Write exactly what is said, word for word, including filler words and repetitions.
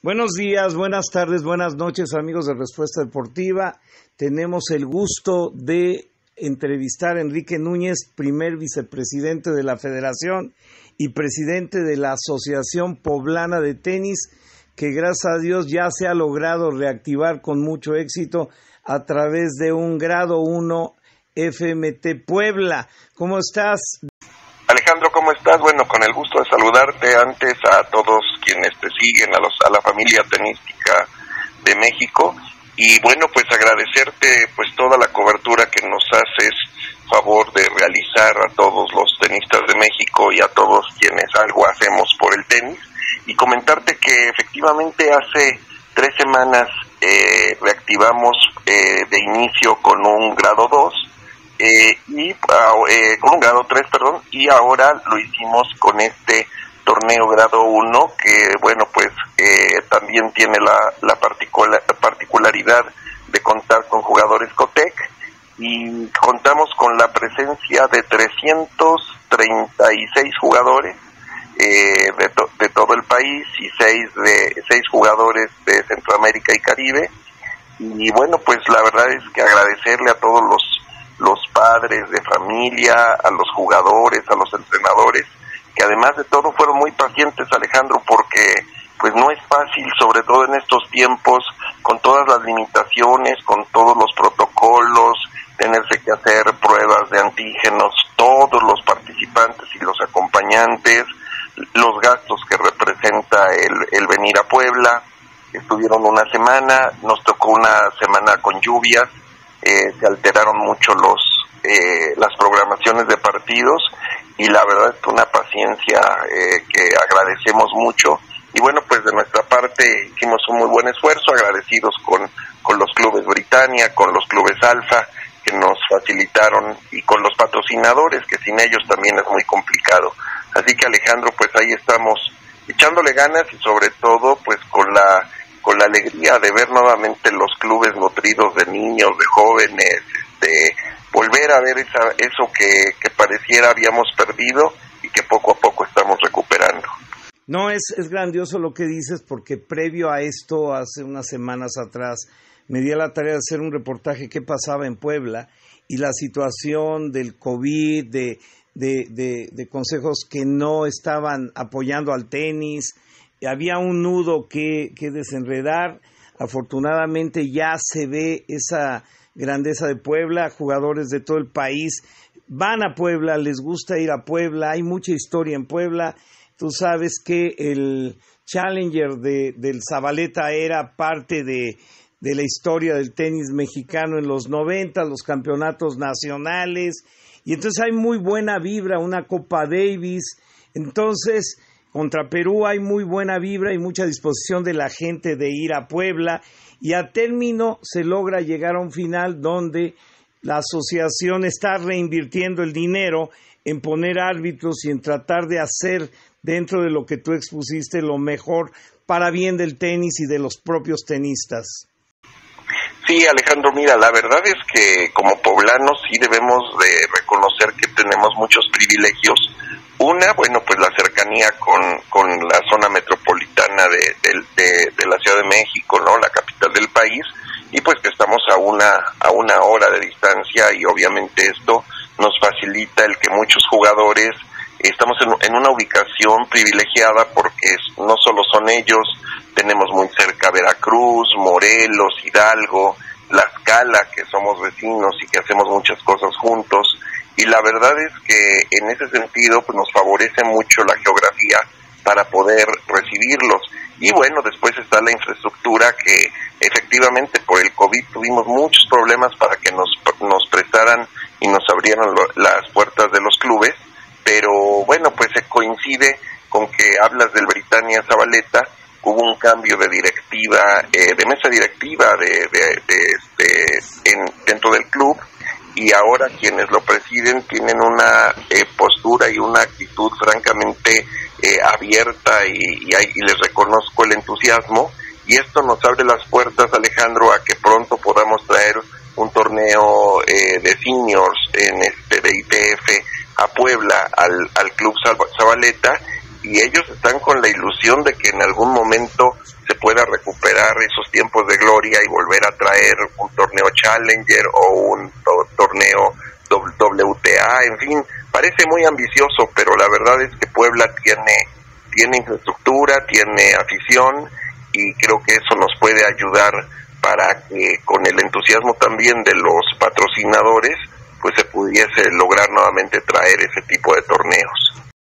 Buenos días, buenas tardes, buenas noches, amigos de Respuesta Deportiva. Tenemos el gusto de entrevistar a Enrique Núñez, primer vicepresidente de la Federación y presidente de la Asociación Poblana de Tenis, que gracias a Dios ya se ha logrado reactivar con mucho éxito a través de un grado uno F M T Puebla. ¿Cómo estás? Alejandro, ¿cómo estás? Bueno, con el gusto de saludarte antes a todos quienes te siguen, a los a la familia tenística de México, y bueno, pues agradecerte pues toda la cobertura que nos haces favor de realizar a todos los tenistas de México y a todos quienes algo hacemos por el tenis, y comentarte que efectivamente hace tres semanas eh, reactivamos eh, de inicio con un grado dos, Eh, y eh, con un grado tres, perdón, y ahora lo hicimos con este torneo grado uno, que bueno, pues eh, también tiene la, la particular, particularidad de contar con jugadores COTEC, y contamos con la presencia de trescientos treinta y seis jugadores eh, de, to, de todo el país, y seis de seis jugadores de Centroamérica y Caribe. Y bueno, pues la verdad es que agradecerle a todos los los padres de familia, a los jugadores, a los entrenadores, que además de todo fueron muy pacientes, Alejandro, porque pues no es fácil, sobre todo en estos tiempos, con todas las limitaciones, con todos los protocolos, tenerse que hacer pruebas de antígenos, todos los participantes y los acompañantes, los gastos que representa el, el venir a Puebla. Estuvieron una semana, nos tocó una semana con lluvias, Eh, se alteraron mucho los eh, las programaciones de partidos, y la verdad es que una paciencia eh, que agradecemos mucho. Y bueno, pues de nuestra parte hicimos un muy buen esfuerzo, agradecidos con, con los clubes Britannia, con los clubes Alfa, que nos facilitaron, y con los patrocinadores, que sin ellos también es muy complicado. Así que, Alejandro, pues ahí estamos echándole ganas, y sobre todo pues con la con la alegría de ver nuevamente los clubes nutridos de niños, de jóvenes, este, volver a ver esa, eso que, que pareciera habíamos perdido y que poco a poco estamos recuperando. No, es, es grandioso lo que dices, porque previo a esto, hace unas semanas atrás, me di a la tarea de hacer un reportaje que pasaba en Puebla, y la situación del COVID, de, de, de, de consejos que no estaban apoyando al tenis. Había un nudo que, que desenredar. Afortunadamente ya se ve esa grandeza de Puebla, jugadores de todo el país van a Puebla, les gusta ir a Puebla, hay mucha historia en Puebla. Tú sabes que el Challenger de, del Zabaleta era parte de, de la historia del tenis mexicano en los noventa, los campeonatos nacionales, y entonces hay muy buena vibra, una Copa Davis. Entonces, contra Perú hay muy buena vibra y mucha disposición de la gente de ir a Puebla, y a término se logra llegar a un final donde la asociación está reinvirtiendo el dinero en poner árbitros y en tratar de hacer dentro de lo que tú expusiste lo mejor para bien del tenis y de los propios tenistas. Sí, Alejandro, mira, la verdad es que como poblanos sí debemos de reconocer que tenemos muchos privilegios. Una, bueno, pues la cercanía con, con la zona metropolitana de, de, de, de la Ciudad de México, ¿no? La capital del país, y pues que estamos a una, a una hora de distancia, y obviamente esto nos facilita el que muchos jugadores estamos en, en una ubicación privilegiada, porque es, no solo son ellos, tenemos muy cerca Veracruz, Morelos, Hidalgo, Tlaxcala, que somos vecinos y que hacemos muchas cosas juntos. Y la verdad es que en ese sentido pues nos favorece mucho la geografía para poder recibirlos. Y bueno, después está la infraestructura, que efectivamente por el COVID tuvimos muchos problemas para que nos, nos prestaran y nos abrieran lo, las puertas de los clubes, pero bueno, pues se coincide con que hablas del Britannia Zabaleta, hubo un cambio de directiva, eh, de mesa directiva de, de, de, de, en, dentro del club, y ahora quienes lo presiden tienen una eh, postura y una actitud francamente eh, abierta, y, y, hay, y les reconozco el entusiasmo, y esto nos abre las puertas, Alejandro, a que pronto podamos traer un torneo eh, de seniors en este de I T F a Puebla, al, al Club Zabaleta, y ellos están con la ilusión de que en algún momento se pueda recuperar esos tiempos de gloria y volver a traer un torneo Challenger o un to- torneo W T A, en fin, parece muy ambicioso, pero la verdad es que Puebla tiene, tiene infraestructura, tiene afición, y creo que eso nos puede ayudar para que con el entusiasmo también de los patrocinadores, pues se pudiese lograr nuevamente traer ese tipo de torneos.